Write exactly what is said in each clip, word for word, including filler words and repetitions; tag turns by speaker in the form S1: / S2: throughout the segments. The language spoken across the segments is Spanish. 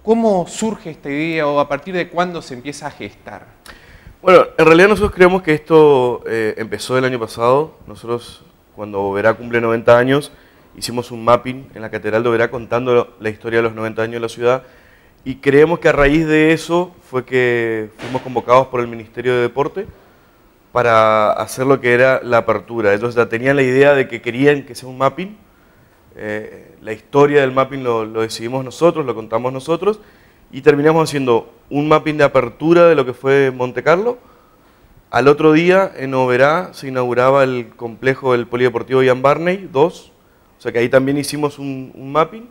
S1: ¿Cómo surge esta idea o a partir de cuándo se empieza a gestar?
S2: Bueno, en realidad nosotros creemos que esto eh, empezó el año pasado. Nosotros, cuando Oberá cumple noventa años, hicimos un mapping en la Catedral de Oberá contando la historia de los noventa años de la ciudad, y creemos que a raíz de eso fue que fuimos convocados por el Ministerio de Deporte para hacer lo que era la apertura. Ellos ya tenían la idea de que querían que sea un mapping. Eh, la historia del mapping lo, lo decidimos nosotros, lo contamos nosotros, y terminamos haciendo un mapping de apertura de lo que fue Monte Carlo. Al otro día, en Oberá, se inauguraba el complejo del Polideportivo Ian Barney dos, o sea que ahí también hicimos un, un mapping.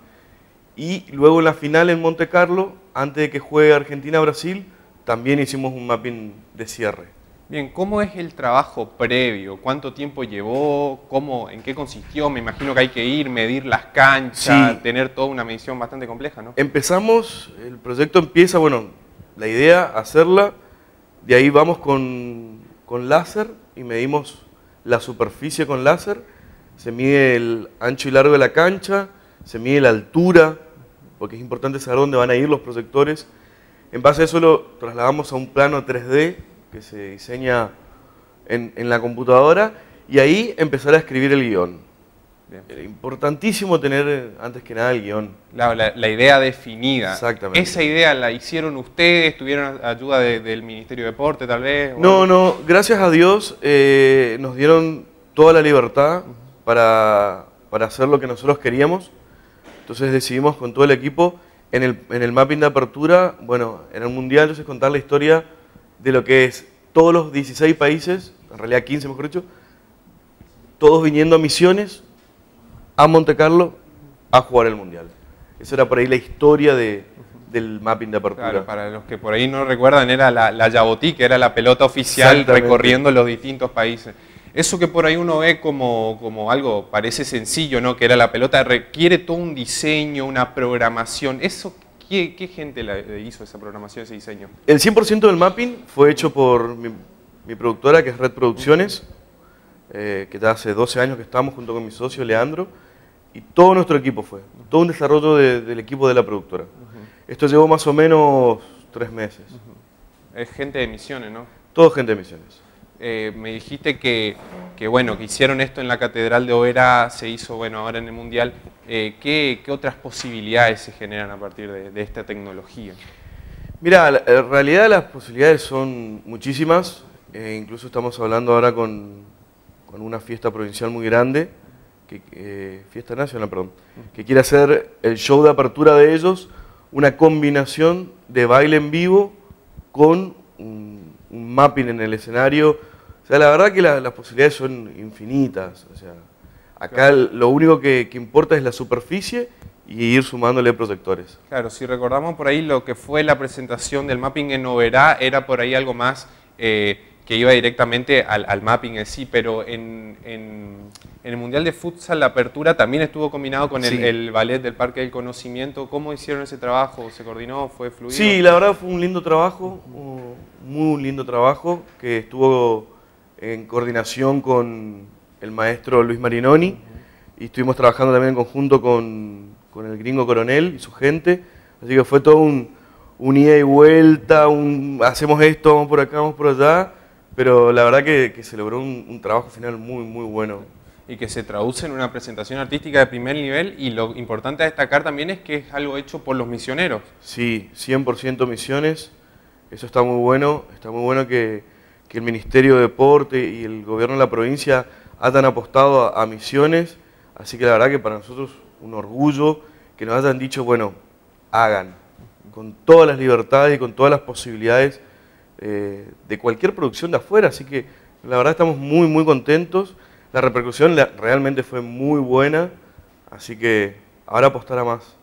S2: Y luego en la final en Monte Carlo, antes de que juegue Argentina-Brasil, también hicimos un mapping de cierre.
S1: Bien, ¿cómo es el trabajo previo? ¿Cuánto tiempo llevó? ¿Cómo, ¿En qué consistió? Me imagino que hay que ir, medir las canchas, sí, tener toda una medición bastante compleja, ¿no?
S2: Empezamos, el proyecto empieza, bueno, la idea, hacerla, de ahí vamos con, con láser y medimos la superficie con láser, se mide el ancho y largo de la cancha, se mide la altura, porque es importante saber dónde van a ir los proyectores. En base a eso lo trasladamos a un plano tres D que se diseña en, en la computadora, y ahí empezar a escribir el guión. Bien. Era importantísimo tener, antes que nada, el guión.
S1: La, la, la idea definida.
S2: Exactamente.
S1: ¿Esa idea la hicieron ustedes? ¿Tuvieron ayuda de, del Ministerio de Deporte, tal vez?
S2: No, no. Gracias a Dios eh, nos dieron toda la libertad uh-huh. para, para hacer lo que nosotros queríamos. Entonces decidimos con todo el equipo, en el, en el mapping de apertura, bueno, en el Mundial, entonces contar la historia de lo que es todos los dieciséis países, en realidad quince mejor dicho, todos viniendo a Misiones, a Monte Carlo, a jugar el Mundial. Esa era por ahí la historia de, del mapping de apertura.
S1: Claro, para los que por ahí no recuerdan, era la, la Yabotí, que era la pelota oficial recorriendo los distintos países. Eso que por ahí uno ve como, como algo parece sencillo, ¿no? Que era la pelota, requiere todo un diseño, una programación. ¿Eso qué, qué gente la hizo esa programación, ese diseño?
S2: El cien por ciento del mapping fue hecho por mi, mi productora, que es Red Producciones, eh, que ya hace doce años que estamos junto con mi socio Leandro, y todo nuestro equipo fue, todo un desarrollo de, del equipo de la productora. Uh-huh. Esto llevó más o menos tres meses.
S1: Uh-huh. Es gente de Misiones, ¿no?
S2: Todo gente de Misiones.
S1: Eh, me dijiste que, que, bueno, que hicieron esto en la Catedral de Oberá, se hizo bueno, ahora en el Mundial. Eh, ¿qué, ¿Qué otras posibilidades se generan a partir de, de esta tecnología?
S2: Mira, la, en realidad las posibilidades son muchísimas. Eh, incluso estamos hablando ahora con, con una fiesta provincial muy grande, que, eh, fiesta nacional, perdón, que quiere hacer el show de apertura de ellos, una combinación de baile en vivo con un, un mapping en el escenario. O sea, la verdad que la, las posibilidades son infinitas. O sea, acá claro. lo único que, que importa es la superficie y ir sumándole proyectores.
S1: Claro, si recordamos por ahí lo que fue la presentación del mapping en Oberá, era por ahí algo más eh, que iba directamente al, al mapping en sí, pero en, en, en el Mundial de Futsal la apertura también estuvo combinado con el, sí. el ballet del Parque del Conocimiento. ¿Cómo hicieron ese trabajo? ¿Se coordinó? ¿Fue fluido?
S2: Sí, la verdad fue un lindo trabajo, un muy lindo trabajo, que estuvo en coordinación con el maestro Luis Marinoni, uh-huh. y estuvimos trabajando también en conjunto con, con el gringo Coronel y su gente, así que fue todo un, un ida y vuelta, un hacemos esto, vamos por acá, vamos por allá, pero la verdad que, que se logró un, un trabajo final muy, muy bueno.
S1: Y que se traduce en una presentación artística de primer nivel, y lo importante a destacar también es que es algo hecho por los misioneros.
S2: Sí, cien por ciento Misiones, eso está muy bueno, está muy bueno que, que el Ministerio de Deporte y el gobierno de la provincia hayan apostado a, a Misiones, así que la verdad que para nosotros un orgullo que nos hayan dicho, bueno, hagan, con todas las libertades y con todas las posibilidades eh, de cualquier producción de afuera, así que la verdad estamos muy, muy contentos. La repercusión realmente fue muy buena, así que ahora apostar a más.